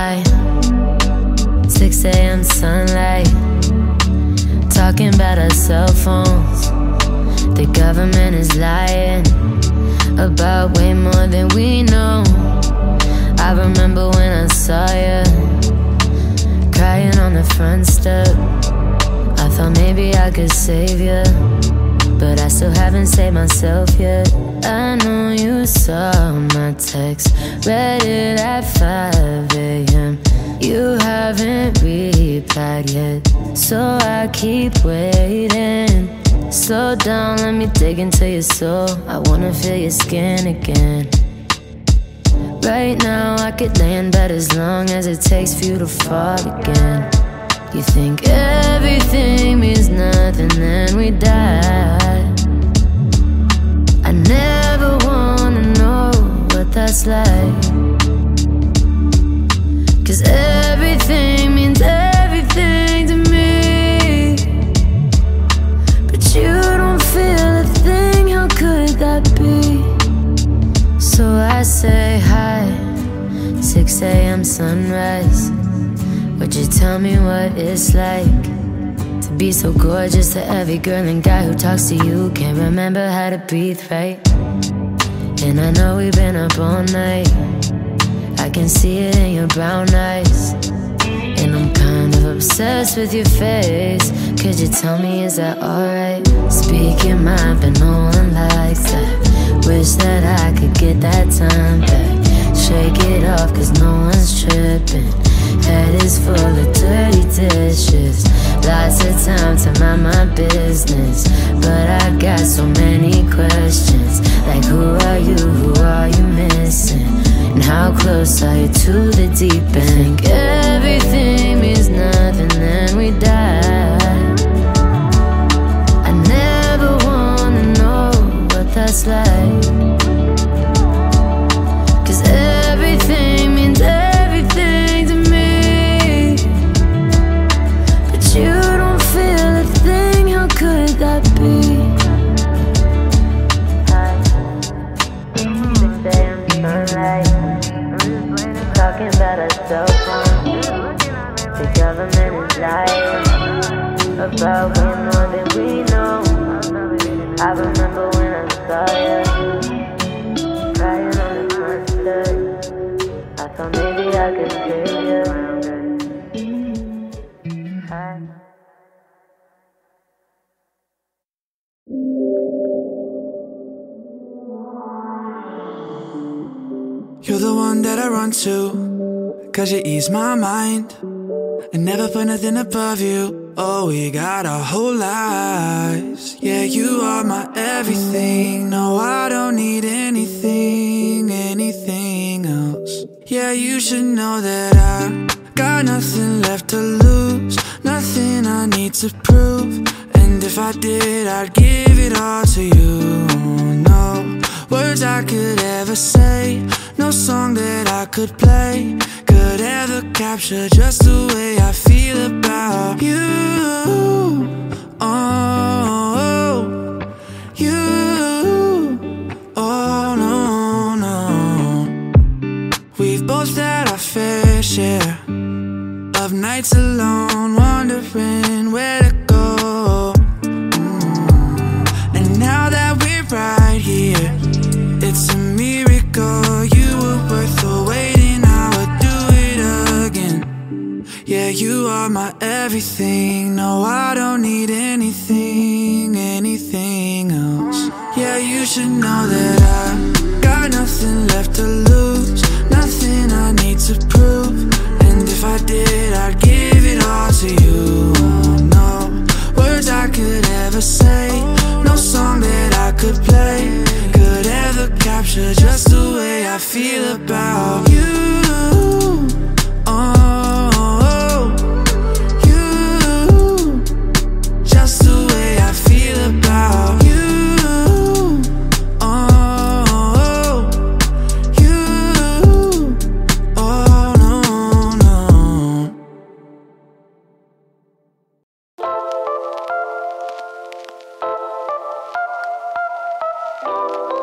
high, 6 a.m. sunlight, talking about our cell phones. The government is lying about way more than we know. I remember when I saw you crying on the front step. I thought maybe I could save you, but I still haven't saved myself yet. I know you saw my text, read it at 5 a.m. You haven't replied yet, so I keep waiting. Slow down, let me dig into your soul. I wanna feel your skin again. Right now I could lay in bed as long as it takes for you to fall again. You think everything means nothing, then we die. I never wanna know what that's like, 'cause everything means everything to me, but you don't feel a thing. How could that be? So I say hi, 6 a.m. sunrise. Would you tell me what it's like to be so gorgeous to every girl and guy who talks to you? Can't remember how to breathe right, and I know we've been up all night. I can see it in your brown eyes, and I'm kind of obsessed with your face. Could you tell me, is that alright? Speak your mind, but no one likes that. Wish that I could get that time back. Shake it off, 'cause no one's tripping. Head is full of dirty dishes. Lots of time to mind my business, but I got so many questions, like who are you, who are you missing, and how close are you to the deep end? Think everything means nothing, then we die. I never wanna know what that's like, 'cause everything means everything to me, but you don't feel a thing. How could that be? 6 a.m. sunlight, talking about our cell phones. The government is lying about way more than we know. I remember when I saw you crying on the front step. I thought maybe I could save you. You're the one that I run to, 'cause you ease my mind. I never put nothing above you. Oh, we got our whole lives. Yeah, you are my everything. No, I don't need anything else. Yeah, you should know that I got nothing left to lose, nothing I need to prove. And if I did, I'd give it all to you. No words I could ever say, no song that I could play could ever capture just the way I feel about you. Oh, you. Oh, no, no. We've both had our fair share of nights alone, wondering where to go. And now that we're right here, it's a miracle. You were worth the waiting, I would do it again. Yeah, you are my everything. No, I don't need anything else. Yeah, you should know that I got nothing left to lose, nothing I need to prove. And if I did, I'd give it all to you. No words I could ever say, no song that I could play could ever capture just the way I feel about you. Oh, you. Just the way I feel about you. Oh, you. Oh, no, no.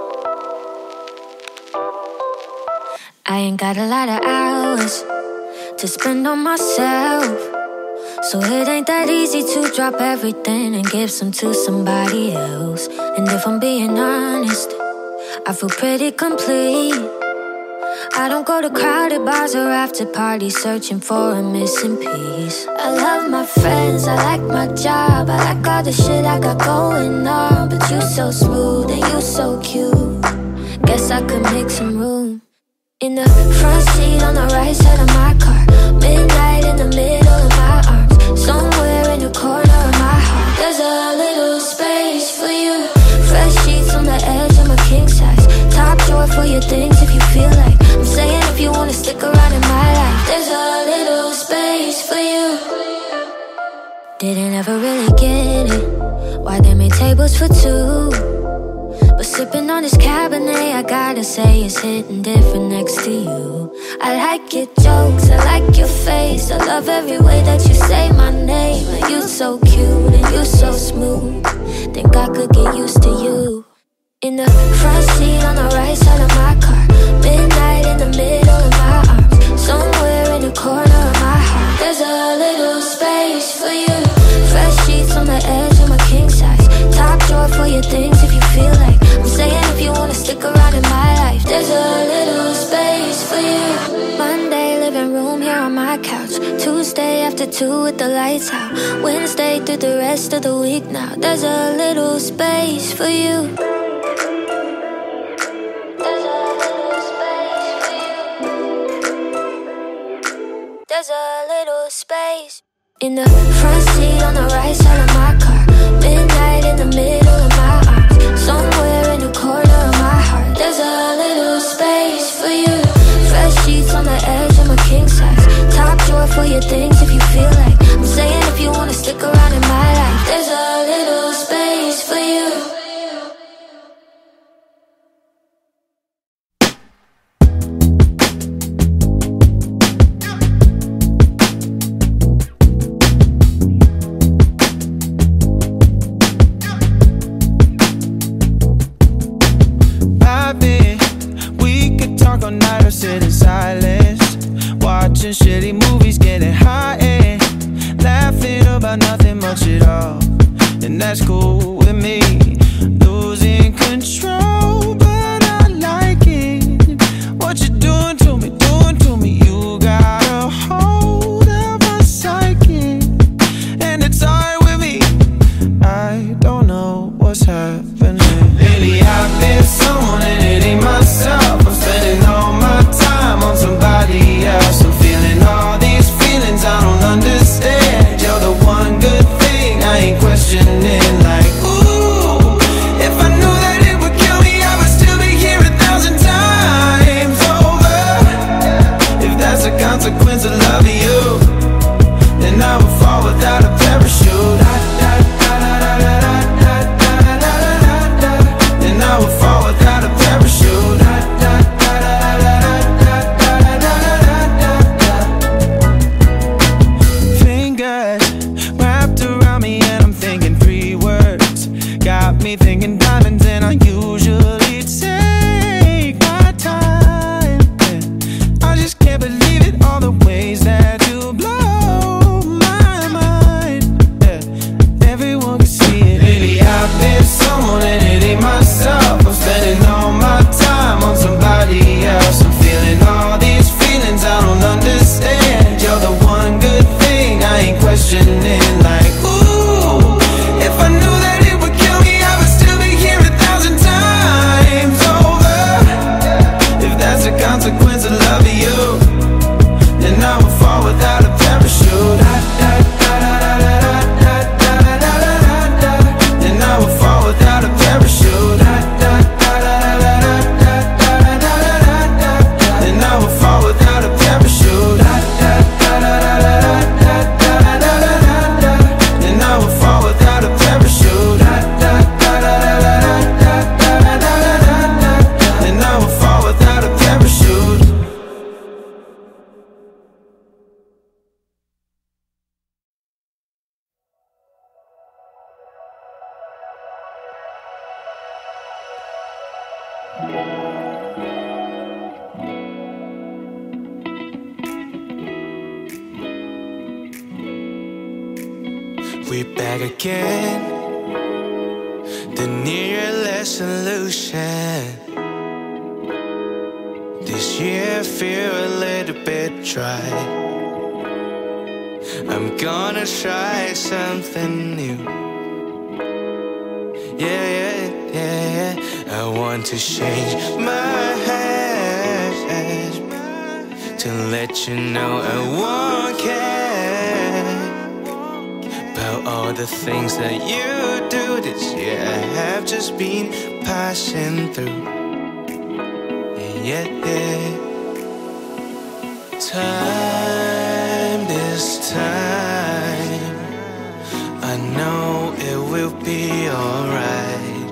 I ain't got a lot of hours, to spend on myself. So it ain't that easy to drop everything and give some to somebody else. And if I'm being honest, I feel pretty complete. I don't go to crowded bars or after parties searching for a missing piece. I love my friends, I like my job, I like all the shit I got going on. But you so smooth and you so cute, guess I could make some room. In the front seat on the right side of my car, midnight in the middle of my arms, somewhere in the corner of my heart, there's a little space for you. Fresh sheets on the edge of my king size, top drawer for your things if you feel like. I'm saying if you wanna stick around in my life, there's a little space for you. Didn't ever really get it, why they made tables for two. But sipping on this Cabernet, I gotta say it's hitting different next to you. I like your jokes, I like your face, I love every way that you say my name. And you so cute and you so smooth, think I could get used to you. In the front seat on the right side of my car, midnight in the middle of my arms, somewhere in the corner of my heart, there's a little space for you. Fresh sheets on the edge of my king size, top drawer for your things if you feel like. I'm saying if you wanna stick around in my life, there's a little space for you. Monday, living room here on my couch, Tuesday after 2 with the lights out, Wednesday through the rest of the week now, there's a little space for you. There's a little space. In the front seat on the right side of my car, midnight in the middle of my arms, somewhere in the corner of my heart, there's a little space for you. Fresh sheets on the edge of my king size, top drawer for your things if you feel like. I'm saying if you wanna stick around in my life, there's a little space for you. All night or sit in silence, watching shitty movies, getting high and laughing about nothing much at all. And that's cool with me, losing control, but I like it. What you doing to me, you got a hold of my psyche, and it's alright with me. I don't know what's happening. Lately I've been someone and it ain't myself. I'm spending all my time on somebody else. I'm feeling all these feelings I don't understand. You're the one good thing I ain't questioning. Like, ooh, if I knew that it would kill me, I would still be here 1,000 times over. If that's a consequence of loving you, then I would fall without a parachute. Then I would fall without a parachute. Fingers wrapped around me and I'm thinking 3 words. Got me thinking diamonds and I usually take my time. I just can't believe it, all the ways that you blow my mind. Everyone can see it. Lately I've been someone and it ain't myself. I'm spending all my time on somebody else. I'm feeling all these feelings I don't understand. You're the one good thing I ain't questioning. Like, ooh, if I knew that it would kill me, I would still be here 1,000 times over. If that's a consequence of loving you, then I would fall without a parachute. Then I would fall without a parachute. Then I would fall without a parachute. Then I would fall without a parachute. Then I would fall without a parachute. We're back again. The New Year resolution. This year I feel a little bit dry. I'm gonna try something new. Yeah, yeah, yeah, yeah. I want to change my head to let you know I won't care about all the things that you do this year. I have just been passing through. Yeah, yeah. Time, this time, I know it will be alright.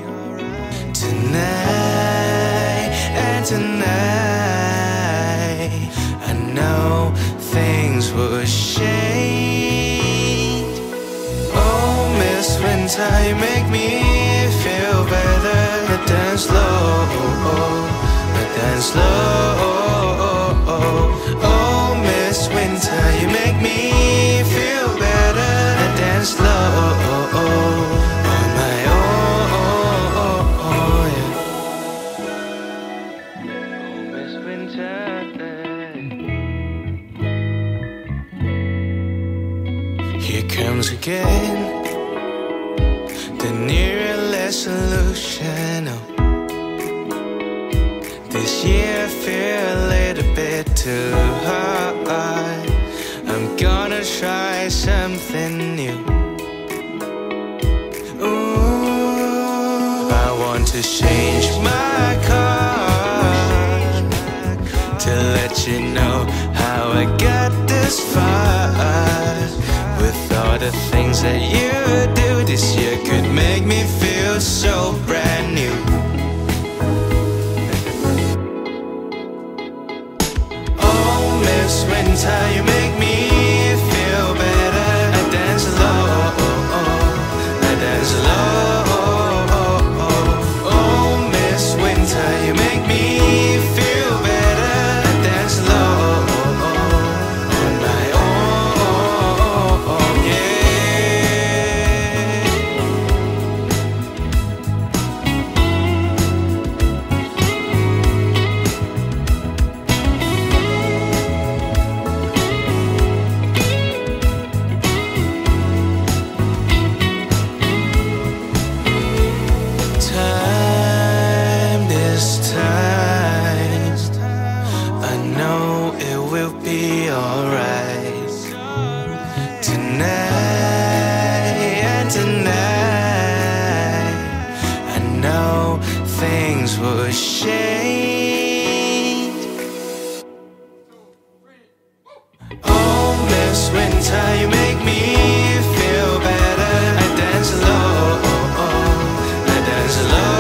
Tonight and tonight, I know things will change. Oh, Miss Winter, you make me feel better. I dance slow, I dance slow. Oh, Miss Winter, you make me feel better. I dance slow on my own, yeah. Oh, Miss Winter. Here comes again the New Year resolution. Oh, this year I feel a little bit too hard. I'm gonna try something new. Ooh, I want to change my car to let you know how I got this far. With all the things that you do this year could make me feel so brand new. Oh, Miss Winter, you make me feel better. I dance low, I dance low. Oh, Miss Winter, you make me feel better. I dance low on my own, yeah. Time, this time, I know it will be alright. Tonight and tonight, I know things will change. Oh, Miss Winter, you make me feel better. I dance low, I dance low.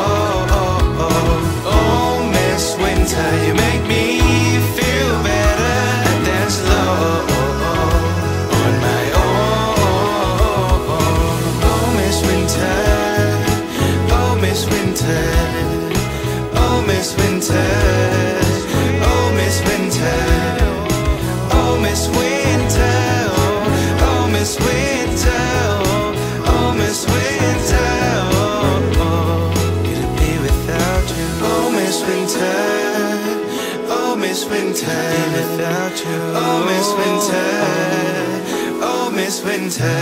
Oh, Miss Winter, you make me feel better. I dance low on my own. Oh, Miss Winter, oh, Miss Winter, oh, Miss Winter, oh, Miss Winter, oh, Miss Winter, oh, Miss Winter, oh, Miss Winter. Could it be without you? Oh, Miss Winter, oh, Miss Winter, without you. Oh, Miss Winter, oh, Miss Winter.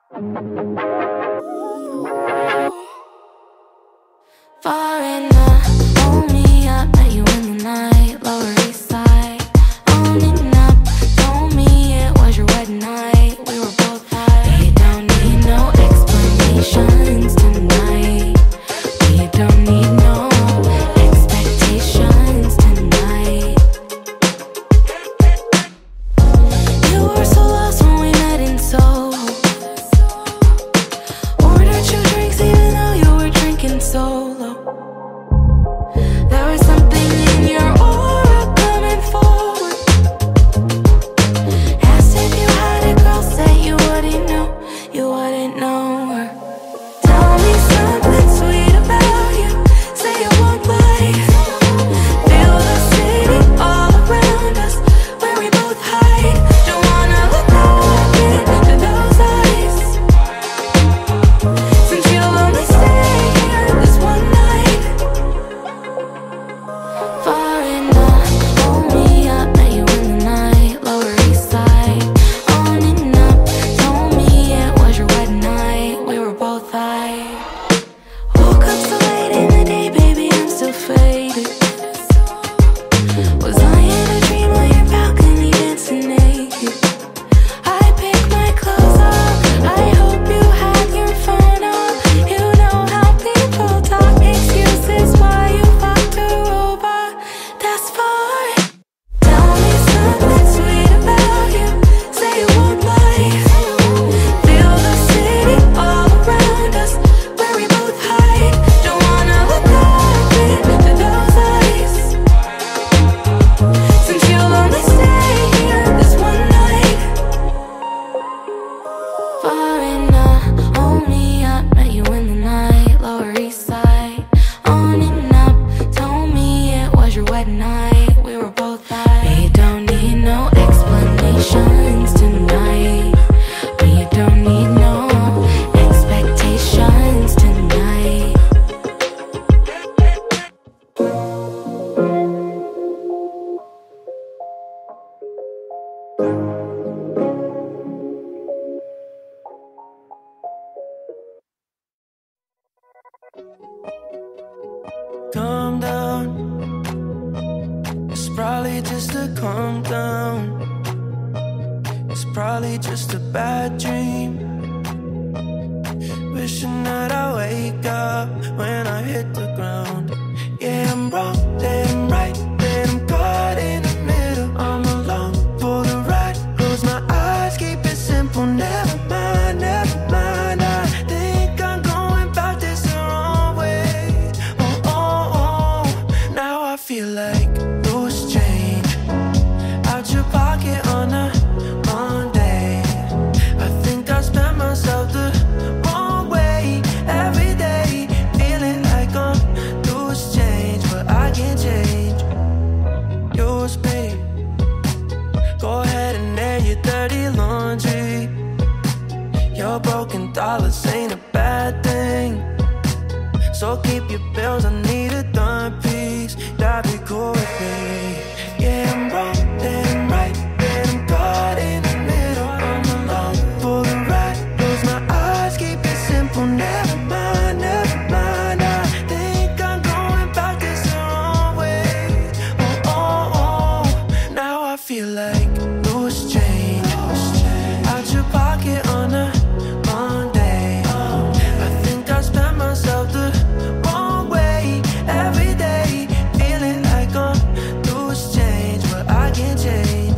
Foreigner, hold me up, met you in the night, Lower East Side. Owning up, told me it was your wedding night. We were both high. We don't need no explanations tonight. We don't need no expectations tonight. You were so lost when we met in Soho. Ordered you drinks even though you were drinking solo. There was something in your aura coming forward. Asked if you had a girl, said you wouldn't know, you wouldn't know her. Tell me something sweet about you, say you won't lie. Feel the city all around us, where we both hide. Don't wanna look up into those eyes, since you'll only stay here this one night. Foreigner, hold me up, met you in the night, Lower East Side. Owning up, told me it was your wedding night. We were both high. Woke up so late in the day, baby, I'm still faded. Was I in a dream on your balcony dancing naked? I pick my clothes up, I hope you have your phone on. You know how people talk, excuses why you fucked a robot. That's fine. Tell me something sweet about you, say you won't lie. Feel the city all around us, where we both hide. Don't wanna look up into those eyes, since you'll only stay here this one night. Foreigner, hold me up, met you in the night, Lower East Side. Owning up, told me it was your wedding night. We were both high. We don't need no explanations tonight. We don't need no expectations tonight. Calm down. It's probably just a calm down. It's probably just a bad dream. Wishing that I wake up when I hit the ground. Yeah, I'm wrong, then I'm right, then I'm caught in the middle. I'm along for the ride. Close my eyes, keep it simple. Never mind, never mind. I think I'm going about this the wrong way. Oh, oh, oh. Now I feel like loose change out your pocket on a Monday. I think I spent myself the wrong way every day. Feeling like I'm loose change, but I can't change. Yours, babe. Go ahead and air your dirty laundry. Your broken dollars ain't a bad thing, so keep your bills, I need a dime piece. That'd be cool with me. Yeah, I'm wrong, then I'm right, then I'm caught in the middle. I'm along for the ride. Close my eyes, keep it simple. Never mind, never mind. I think I'm going about this the wrong way. Oh, oh, oh. Now I feel like loose change out your pocket on a Monday. I think I spent myself the wrong way every day. Feeling like I'm loose change, but I can't change.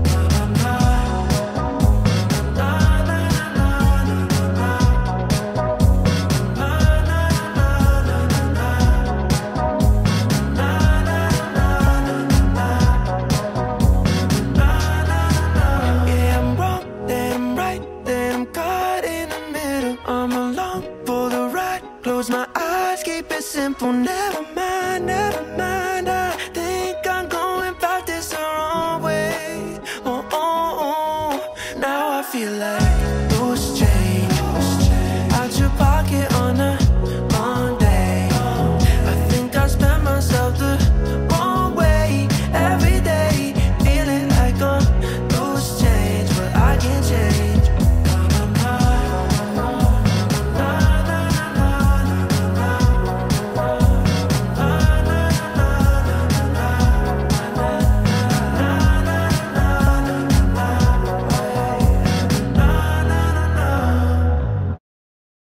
Yeah, I'm wrong, then I'm right, then I'm caught in the middle. I'm along for the ride. Close my eyes, keep it simple. Never